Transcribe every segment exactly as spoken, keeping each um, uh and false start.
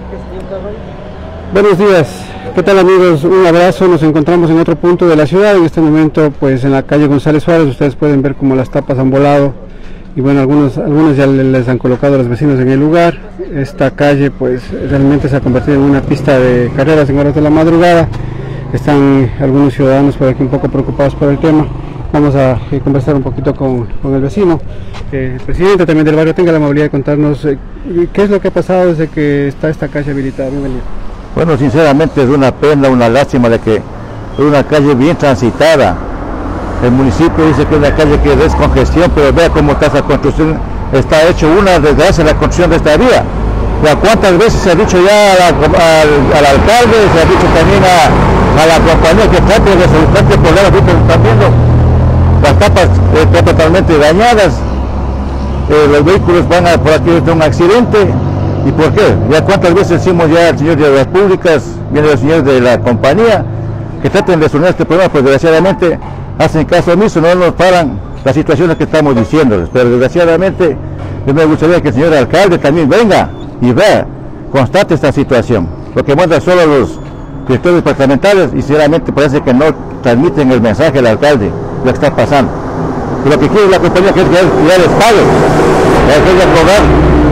Buenos días, ¿qué tal amigos? Un abrazo, nos encontramos en otro punto de la ciudad, en este momento pues en la calle González Suárez. Ustedes pueden ver cómo las tapas han volado y bueno, algunos, algunos ya les han colocado a los vecinos en el lugar. Esta calle pues realmente se ha convertido en una pista de carreras en horas de la madrugada. Están algunos ciudadanos por aquí un poco preocupados por el tema. Vamos a eh, conversar un poquito con, con el vecino, eh, el presidente también del barrio. Tenga la amabilidad de contarnos eh, qué es lo que ha pasado desde que está esta calle habilitada. Bienvenido. Bueno, sinceramente es una pena, una lástima de que es una calle bien transitada. El municipio dice que es una calle que es descongestión, pero vea cómo está esa construcción. Está hecho una desgracia la construcción de esta vía. Ya cuántas veces se ha dicho ya a la, al, al alcalde, se ha dicho también a, a la compañía que trate de resolver este problema. Están viendo las tapas eh, están totalmente dañadas, eh, los vehículos van a, por aquí de un accidente. ¿Y por qué? Ya cuántas veces decimos ya al señor de las públicas, viene los señores de la compañía, que traten de solucionar este problema, pues desgraciadamente hacen caso omiso, no nos paran las situaciones que estamos diciéndoles, pero desgraciadamente yo me gustaría que el señor alcalde también venga y vea, constate esta situación, lo que manda solo los directores departamentales y sinceramente parece que no transmiten el mensaje al alcalde, lo que está pasando. Y lo que quiere la compañía que es que ya les pague, ya que ya cobrar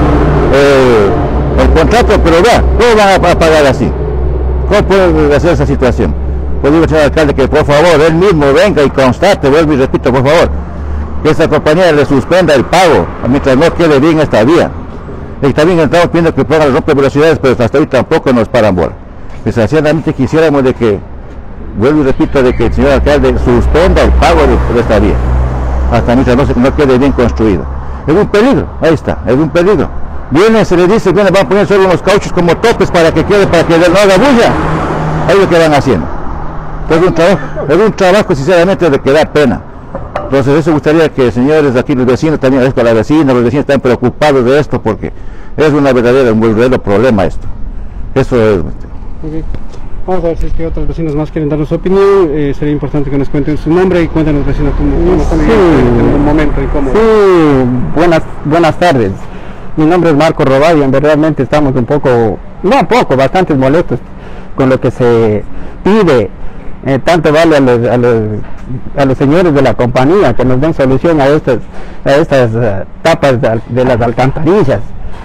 Eh, el contrato, pero vea, ¿cómo van a pagar así? ¿Cómo pueden hacer esa situación? Pues digo al señor alcalde que por favor, él mismo venga y constate, vuelvo y repito, por favor, que esta compañía le suspenda el pago, mientras no quede bien esta vía. Y también estamos pidiendo que pongan las rompe velocidades, pero hasta hoy tampoco nos paran bola. Desgraciadamente quisiéramos de que, vuelvo y repito, de que el señor alcalde suspenda el pago de, de esta vía, hasta mientras no, se, no quede bien construida. Es un peligro, ahí está, es un peligro. Viene, se le dice, viene, van a poner solo unos cauchos como topes para que quede, para que no haga bulla. Ahí es lo que van haciendo. Es un trabajo, es un trabajo sinceramente de que da pena. Entonces eso gustaría que señores aquí, los vecinos también, es para la vecina, los vecinos están preocupados de esto porque es una verdadera, un verdadero problema esto. Eso es. Okay. Vamos a ver si es que otros vecinos más quieren darnos su opinión. Eh, sería importante que nos cuenten su nombre y cuéntenos vecinos cómo, cómo están sí. en un momento y cómo. Sí, buenas, buenas tardes. Mi nombre es Marco Robadio, en realmente estamos un poco, no poco, bastante molestos con lo que se pide, eh, tanto vale a los, a, los, a los señores de la compañía que nos den solución a estas, a estas uh, tapas de, de las alcantarillas.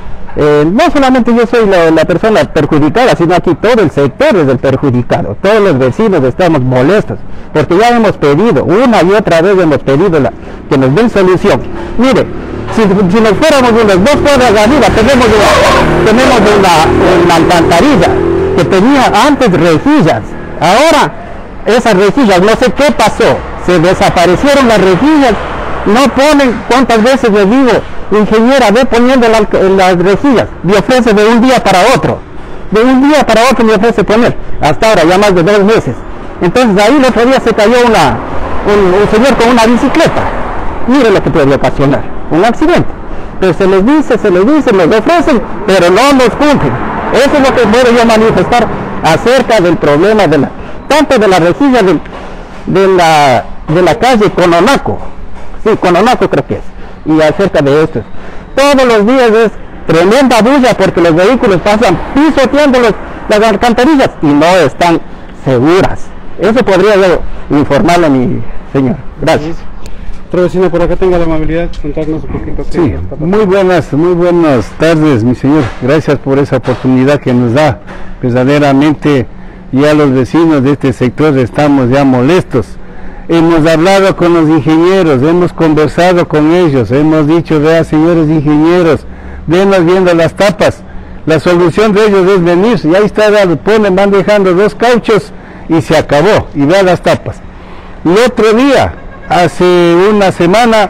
Eh, no solamente yo soy la, la persona perjudicada, sino aquí todo el sector es el perjudicado, todos los vecinos estamos molestos, porque ya hemos pedido, una y otra vez hemos pedido la, que nos den solución. Mire, Si, si nos fuéramos unas dos cuadras arriba, tenemos una, tenemos una, una alcantarilla que tenía antes rejillas. Ahora, esas rejillas, no sé qué pasó, se desaparecieron las rejillas, no ponen, cuántas veces les digo, ingeniera, ve poniendo la, las rejillas, me ofrece de un día para otro, de un día para otro me ofrece poner, hasta ahora ya más de dos meses. Entonces ahí el otro día se cayó una, un, un señor con una bicicleta, mire lo que puede ocasionar. Un accidente, pero se les dice, se les dice, nos ofrecen, pero no nos cumplen. Eso es lo que puedo yo manifestar acerca del problema de la, tanto de la rejilla de, de la de la calle Cononaco, sí, Cononaco creo que es, y acerca de esto. Todos los días es tremenda bulla porque los vehículos pasan pisoteando los, las alcantarillas y no están seguras. Eso podría yo informarle a mi señor. Gracias. Otro vecino por acá, tenga la amabilidad de contarnos un poquito. Sí, muy buenas, muy buenas tardes, mi señor. Gracias por esa oportunidad que nos da. Verdaderamente ya los vecinos de este sector estamos ya molestos. Hemos hablado con los ingenieros, hemos conversado con ellos, hemos dicho, vea señores ingenieros, venos viendo las tapas. La solución de ellos es venir, y ahí está, ponen, van dejando dos cauchos y se acabó, y vea las tapas. El otro día, hace una semana,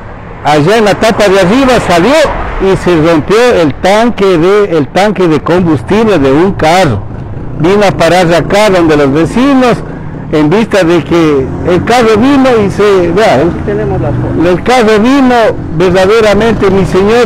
allá en la tapa de arriba salió y se rompió el tanque de el tanque de combustible de un carro. Vino a parar acá donde los vecinos, en vista de que el carro vino y se vea, el, el carro vino verdaderamente, mi señor,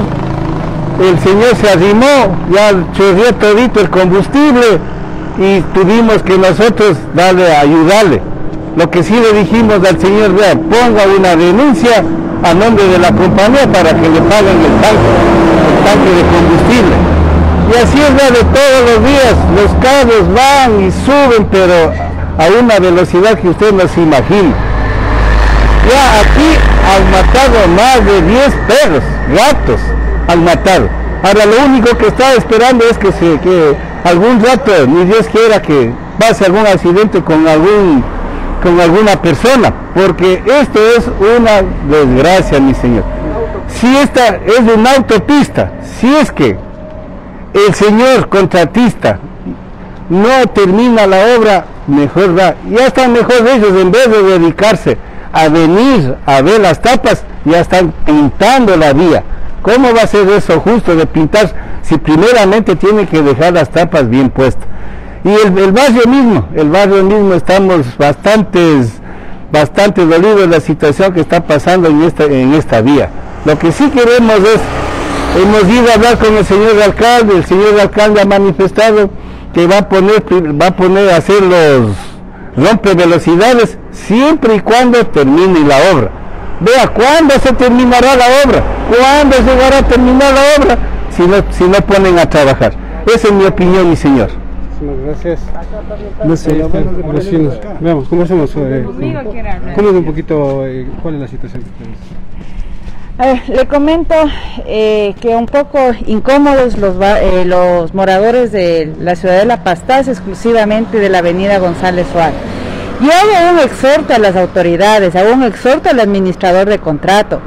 el señor se arrimó, ya chorreó todito el combustible y tuvimos que nosotros darle a ayudarle. Lo que sí le dijimos al señor, vea, ponga una denuncia a nombre de la compañía para que le paguen el tanque, el tanque de combustible. Y así es la de todos los días, los carros van y suben, pero a una velocidad que usted no se imagina. Ya aquí han matado más de diez perros, gatos, han matado. Ahora lo único que está esperando es que, se, que algún rato, ni Dios quiera que pase algún accidente con, algún, con alguna persona, porque esto es una desgracia, mi señor. Si esta es una autopista, si es que el señor contratista no termina la obra, mejor va, ya están mejor ellos, en vez de dedicarse a venir a ver las tapas, ya están pintando la vía. ¿Cómo va a ser eso justo de pintar si primeramente tiene que dejar las tapas bien puestas? Y el, el barrio mismo, el barrio mismo estamos bastantes, bastante dolidos de la situación que está pasando en esta, en esta vía. Lo que sí queremos es, hemos ido a hablar con el señor alcalde, el señor alcalde ha manifestado que va a poner, va a poner a hacer los rompe velocidades siempre y cuando termine la obra. Vea, ¿cuándo se terminará la obra? ¿Cuándo llegará a terminar la obra? Si no, si no ponen a trabajar. Esa es mi opinión, mi señor. Muchas gracias. No sé, este, vecinos. Veamos, ¿cómo hacemos? Eh, ¿Cómo es un poquito, eh, cuál es la situación que tenemos? Eh, le comento eh, que un poco incómodos los, eh, los moradores de la ciudad de La Pastaz, exclusivamente de la avenida González Suárez. Yo hago un exhorto a las autoridades, hago un exhorto al administrador de contrato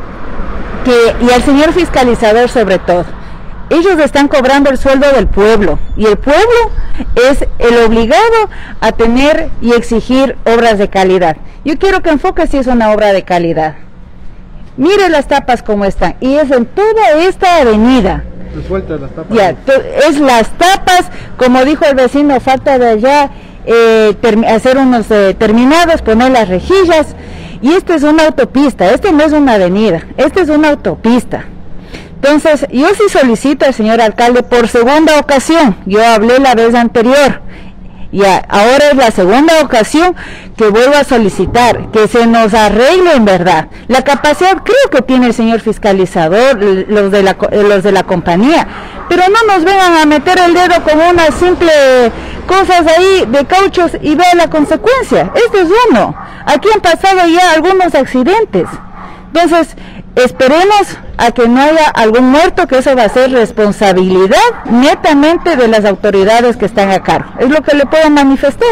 que, y al señor fiscalizador sobre todo. Ellos están cobrando el sueldo del pueblo y el pueblo es el obligado a tener y exigir obras de calidad. Yo quiero que enfoque si es una obra de calidad. Mire las tapas como están, y es en toda esta avenida. Sueltas las tapas. Ya, es las tapas, como dijo el vecino, falta de allá eh, hacer unos eh, terminados, poner las rejillas, y esto es una autopista, esto no es una avenida, esto es una autopista. Entonces, yo sí solicito al señor alcalde por segunda ocasión, yo hablé la vez anterior, y a, ahora es la segunda ocasión que vuelvo a solicitar que se nos arregle en verdad. La capacidad creo que tiene el señor fiscalizador, los de la, los de la compañía, pero no nos vengan a meter el dedo con unas simples cosas ahí de cauchos y vean la consecuencia. Esto es uno. Aquí han pasado ya algunos accidentes. Entonces, esperemos a que no haya algún muerto, que eso va a ser responsabilidad netamente de las autoridades que están a cargo. Es lo que le puedo manifestar.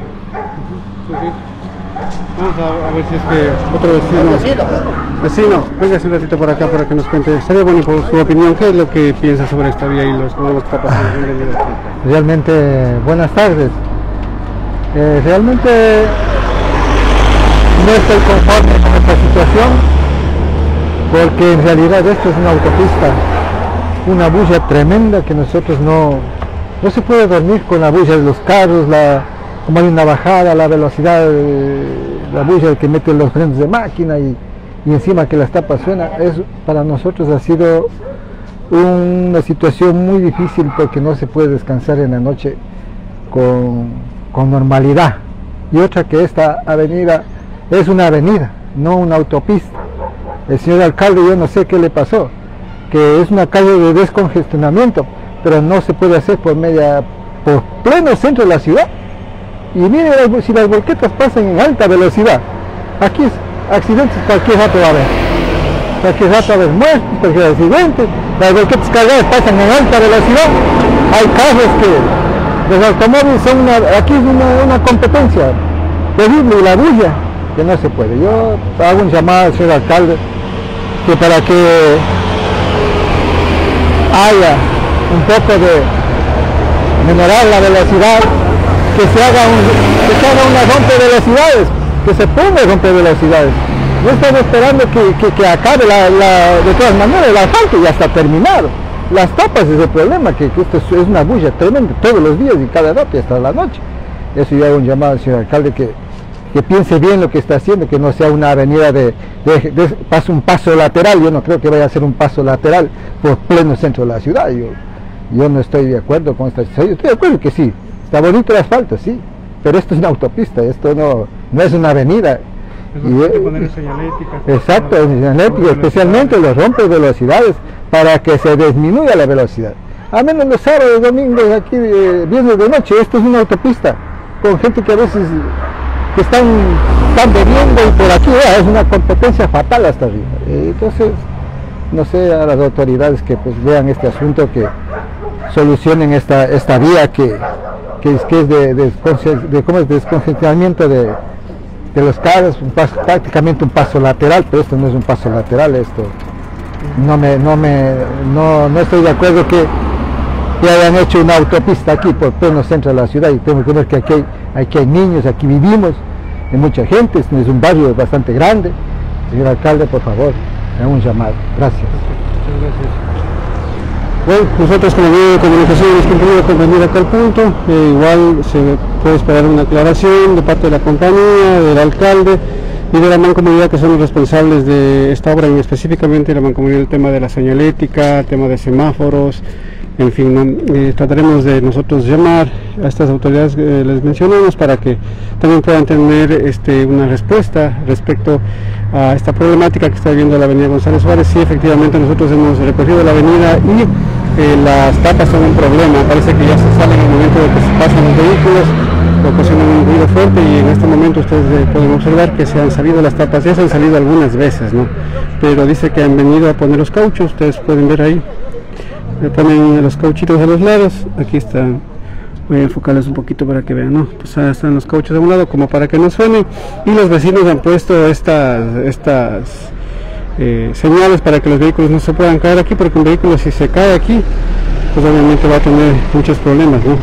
Vamos a, a ver si es que otro vecino, vecino, véngase un ratito por acá para que nos cuente. Estaría bueno por su opinión, ¿qué es lo que piensa sobre esta vía y los problemas que está pasando? Realmente, buenas tardes. Eh, realmente no estoy conforme con esta situación, porque en realidad esto es una autopista, una bulla tremenda que nosotros no, no se puede dormir con la bulla de los carros, la, como hay una bajada, la velocidad, la bulla que mete los frenos de máquina y, y encima que las tapas suenan. Es, para nosotros ha sido una situación muy difícil porque no se puede descansar en la noche con, con normalidad. Y otra, que esta avenida es una avenida, no una autopista. El señor alcalde, yo no sé qué le pasó, que es una calle de descongestionamiento, pero no se puede hacer por media, por pleno centro de la ciudad. Y mire, si las volquetas pasan en alta velocidad, aquí es accidentes cualquier rato va a haber, cualquier rato va a haber muertos, cualquier accidente. Las volquetas cargadas pasan en alta velocidad, hay carros que los automóviles son una, aquí es una, una competencia terrible, y la bulla que no se puede. Yo hago un llamado al señor alcalde que para que haya un poco de mejorar la velocidad, que se haga, un, que se haga una rompe velocidades, que se ponga rompe velocidades. No estamos esperando que, que, que acabe la, la, de todas maneras el asfalto, ya está terminado. Las tapas es el problema, que, que esto es, es una bulla tremenda todos los días y cada rato y hasta la noche. Eso yo hago un llamado al señor alcalde que que piense bien lo que está haciendo, que no sea una avenida de, de, de paso, un paso lateral. Yo no creo que vaya a ser un paso lateral por pleno centro de la ciudad. Yo, yo no estoy de acuerdo con esta situación. Yo estoy de acuerdo que sí, está bonito el asfalto, sí, pero esto es una autopista, esto no, no es una avenida. Y, que poner señalética, exacto, señalética, especialmente los rompe velocidades, para que se disminuya la velocidad. a menos los sábados, domingos, aquí eh, viernes de noche. Esto es una autopista con gente que a veces que están, están bebiendo y por aquí eh, es una competencia fatal hasta arriba. Eh, entonces, no sé, a las autoridades que pues vean este asunto, que solucionen esta, esta vía que, que es, que es de, de, de, ¿cómo es? descongestionamiento de, de los carros, un paso, prácticamente un paso lateral, pero esto no es un paso lateral. Esto no me, no me, no, no estoy de acuerdo que, que hayan hecho una autopista aquí por pleno centro de la ciudad. Y tenemos que ver que aquí hay, aquí hay niños, aquí vivimos, hay mucha gente, este es un barrio bastante grande. Señor alcalde, por favor, haga un llamado. Gracias. Muchas gracias. Bueno, nosotros como medio de comunicación hemos cumplido con venir acá al punto. Eh, igual se puede esperar una aclaración de parte de la compañía, del alcalde y de la mancomunidad, que son los responsables de esta obra, y específicamente la mancomunidad del tema de la señalética, tema de semáforos, en fin, ¿no? eh, trataremos de nosotros llamar a estas autoridades que les mencionamos para que también puedan tener este, una respuesta respecto a esta problemática que está viviendo la avenida González Suárez. Sí, efectivamente nosotros hemos recorrido la avenida y eh, las tapas son un problema. Parece que ya se salen en el momento de que se pasan los vehículos, ocasionan un ruido fuerte, y en este momento ustedes eh, pueden observar que se han salido las tapas. Ya se han salido algunas veces, ¿no? Pero dice que han venido a poner los cauchos. Ustedes pueden ver ahí, le ponen los cauchitos a los lados. Aquí están, voy a enfocarles un poquito para que vean, ¿no? Pues ahí están los cauchos a un lado como para que no suenen, y los vecinos han puesto estas estas eh, señales para que los vehículos no se puedan caer aquí, porque un vehículo, si se cae aquí, pues obviamente va a tener muchos problemas, ¿no?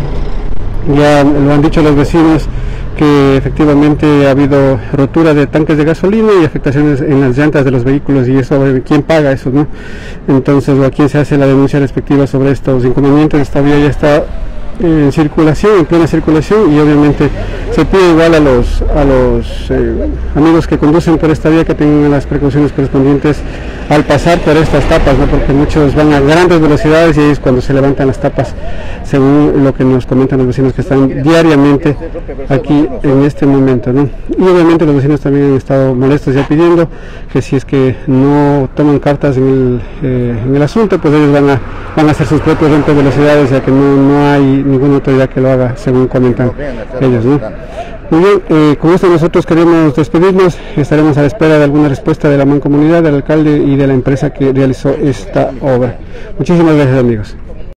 Ya lo han dicho los vecinos, que efectivamente ha habido rotura de tanques de gasolina y afectaciones en las llantas de los vehículos, y eso, ¿quién paga eso, no? Entonces, ¿a quién se hace la denuncia respectiva sobre estos inconvenientes? Esta vía ya está en circulación, en plena circulación, y obviamente se pide igual a los a los eh, amigos que conducen por esta vía que tengan las precauciones correspondientes al pasar por estas tapas, ¿no? Porque muchos van a grandes velocidades y ahí es cuando se levantan las tapas, según lo que nos comentan los vecinos que están diariamente aquí en este momento, ¿no? Y obviamente los vecinos también han estado molestos, ya pidiendo que si es que no toman cartas en el, eh, en el asunto, pues ellos van a, van a hacer sus propios rompes velocidades, ya que no, no hay ninguna autoridad que lo haga, según comentan ellos, ¿no? Muy bien, eh, con esto nosotros queremos despedirnos. Estaremos a la espera de alguna respuesta de la mancomunidad, del alcalde y de la empresa que realizó esta obra. Muchísimas gracias, amigos.